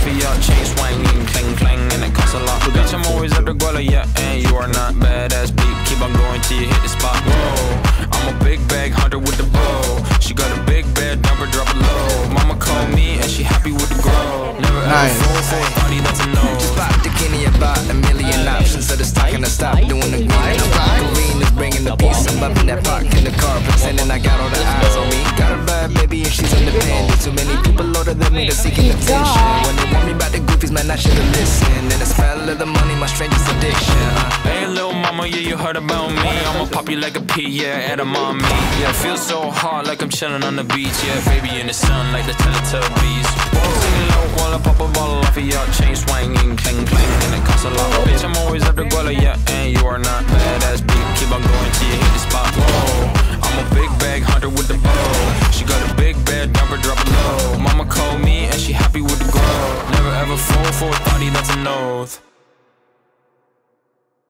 Lafayette, chain swinging, clang clang, and it costs a lot. Bitch, I'm always at the guala, yeah, and you are not badass beat. Keep on going till you hit the spot. Whoa, I'm a big bag hunter with the bow. She got a big bed, never drop it low. Mama called me and she happy with the grow. Never ever fall for a party that's a no. Just pop the Kenny about a million options. So the stock and I stop doing the green. And the rock arena's bringing the peace. I'm bumping that park in the car, pretending I got all the eyes on me. Got a bad baby and she's independent. Too many people older than me, they're seeking attention. When they want me about the goofies, man, I should've listened. And the smell of the money, my strangest addiction. Hey, little mama, yeah, you heard about me. I'ma pop you like a pea, yeah, at a mommy. Yeah, it feels so hot like I'm chilling on the beach. Yeah, baby in the sun like the Teletubbies. Singing low while I pop a bottle off of your chain swinging, clang clang, and it costs a lot. Bitch, I'm always at the guala, yeah, and you are not badass beat. Keep on going till you hit the spot. Whoa, I'm a big bag hunter with the bow. She got a big bed, never drop it low. Mama called me and she happy with the grow. Never ever fall for a party that's a no.